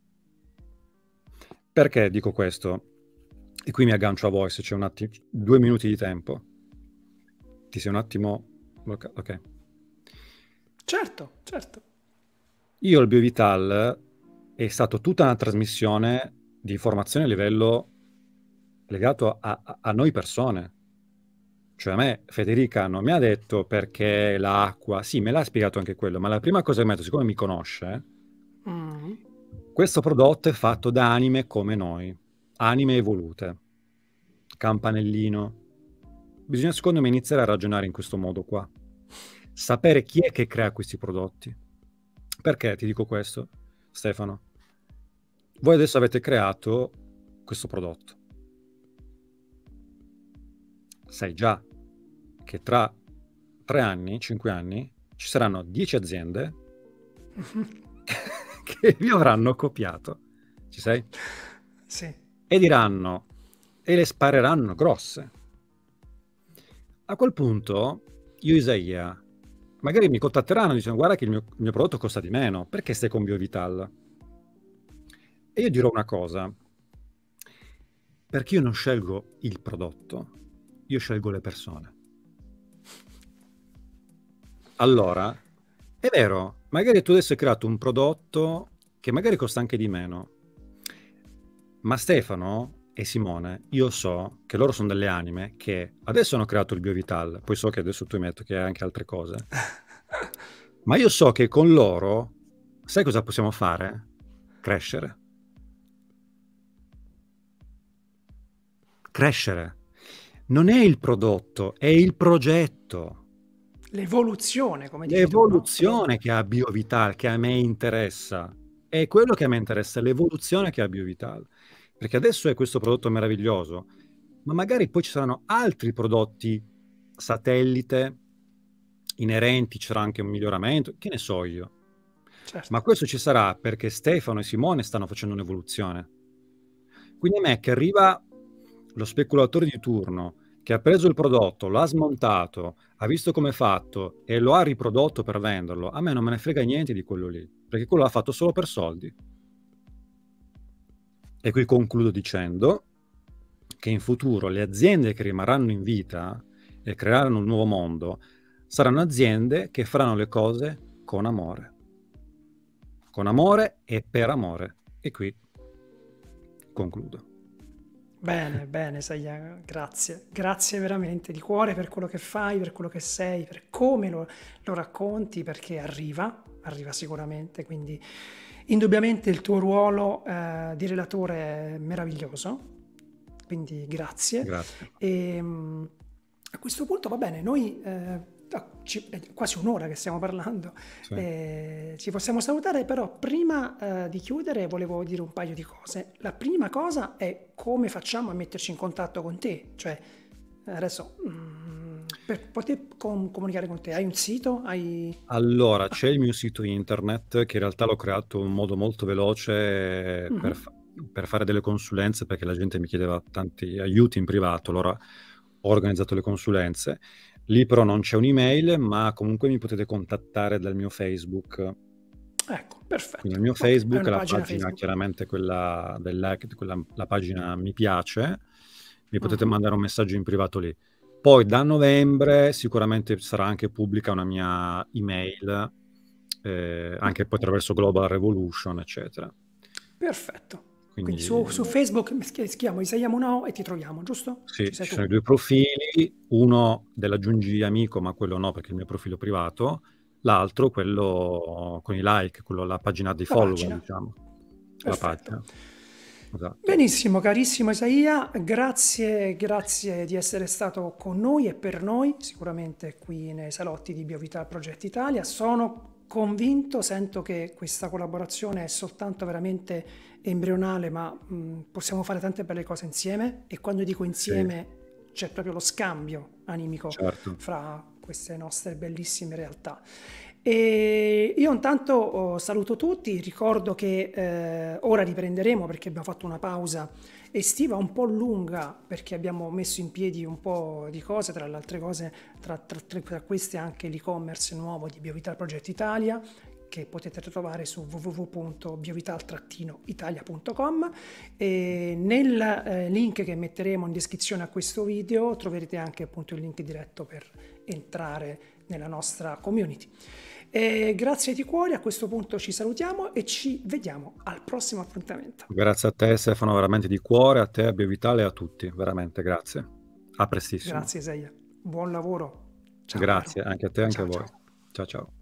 Perché dico questo? E qui mi aggancio a voi, se c'è un attimo, 2 minuti di tempo. Ti sei un attimo... Ok. Certo, certo. Io il BioVital è stato tutta una trasmissione di informazione a livello legato a noi persone. Cioè a me Federica non mi ha detto perché l'acqua, sì, me l'ha spiegato anche quello, ma la prima cosa che mi ha detto, siccome mi conosce, questo prodotto è fatto da anime come noi, anime evolute, campanellino. Bisogna secondo me iniziare a ragionare in questo modo qua, sapere chi è che crea questi prodotti. Perché ti dico questo, Stefano? Voi adesso avete creato questo prodotto. Sai già che tra 3 anni, 5 anni, ci saranno 10 aziende che vi avranno copiato. Ci sei? Sì. E diranno, e le spareranno grosse. A quel punto, io, Isaia, magari mi contatteranno dicendo guarda che il mio prodotto costa di meno, perché stai con BioVital? E io dirò una cosa, perché io non scelgo il prodotto, io scelgo le persone. Allora, è vero, magari tu adesso hai creato un prodotto che magari costa anche di meno, ma Stefano e Simone, io so che loro sono delle anime che adesso hanno creato il BioVital, poi so che adesso tu hai detto che hai anche altre cose, ma io so che con loro, sai cosa possiamo fare? Crescere. Crescere. Non è il prodotto, è il progetto. L'evoluzione, come dici tu, no? L'evoluzione che ha BioVital, che a me interessa. È quello che a me interessa, l'evoluzione che ha BioVital. Perché adesso è questo prodotto meraviglioso, ma magari poi ci saranno altri prodotti satellite inerenti, ci sarà anche un miglioramento, che ne so io. Certo. Ma questo ci sarà perché Stefano e Simone stanno facendo un'evoluzione. Quindi a me che arriva lo speculatore di turno, che ha preso il prodotto, l'ha smontato, ha visto come è fatto e lo ha riprodotto per venderlo, a me non me ne frega niente di quello lì, perché quello l'ha fatto solo per soldi. E qui concludo dicendo che in futuro le aziende che rimarranno in vita e creeranno un nuovo mondo saranno aziende che faranno le cose con amore. Con amore e per amore. E qui concludo. Bene, bene, Saia, grazie. Grazie veramente di cuore per quello che fai, per quello che sei, per come lo racconti, perché arriva sicuramente, quindi indubbiamente il tuo ruolo di relatore è meraviglioso, quindi grazie. Grazie. E a questo punto va bene, noi è quasi un'ora che stiamo parlando, Sì. ci possiamo salutare, però prima di chiudere volevo dire un paio di cose. La prima cosa è come facciamo a metterci in contatto con te, cioè adesso per poter comunicare con te, hai un sito? Allora, c'è il mio sito internet che in realtà l'ho creato in modo molto veloce per fare delle consulenze, perché la gente mi chiedeva tanti aiuti in privato, allora ho organizzato le consulenze. Lì però non c'è un'email, ma comunque mi potete contattare dal mio Facebook. Ecco, Quindi perfetto. il mio Ok, hai Facebook, una la pagina pagina Facebook. chiaramente quella del like, la pagina mi piace, mi potete Mhm. mandare un messaggio in privato lì. Poi da novembre sicuramente sarà anche pubblica una mia email, anche poi attraverso Global Revolution, eccetera. Perfetto. Quindi su Quindi Facebook mi schiamo Isaia Munao e ti troviamo, giusto? sì, Ci sei ci tu. sono i due profili, uno dell'aggiungi amico, ma quello no perché è il mio profilo privato, l'altro quello con i like, quello la pagina dei La follower, pagina. diciamo. La Perfetto. pagina. Esatto. Benissimo, carissimo Isaia, grazie, grazie di essere stato con noi e per noi, sicuramente qui nei salotti di BioVital Project Italia. Sono convinto, sento che questa collaborazione è soltanto veramente embrionale, ma possiamo fare tante belle cose insieme e quando dico Sì, insieme c'è proprio lo scambio animico certo. fra queste nostre bellissime realtà. E io intanto saluto tutti, ricordo che ora riprenderemo perché abbiamo fatto una pausa estiva un po' lunga perché abbiamo messo in piedi un po' di cose, tra le altre cose, tra queste anche l'e-commerce nuovo di BioVital Project Italia che potete trovare su www.biovital-italia.com e nel link che metteremo in descrizione a questo video troverete anche appunto il link diretto per entrare nella nostra community. E grazie di cuore, a questo punto ci salutiamo e ci vediamo al prossimo appuntamento. Grazie a te Stefano, veramente di cuore, a te, a BioVitale e a tutti, veramente grazie. A prestissimo. Grazie Isaia, buon lavoro. Ciao caro. Grazie anche a te e anche a Ciao voi. ciao. Ciao ciao.